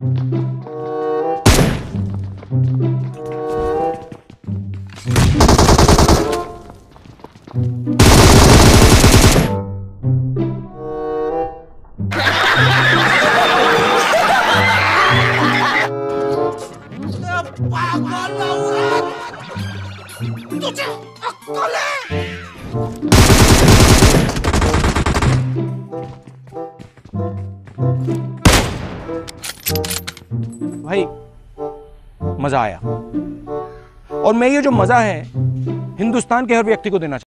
पागल औरत, तुझे अक्ल है? भाई मजा आया, और मैं ये जो मजा है हिंदुस्तान के हर व्यक्ति को देना चाहता हूं।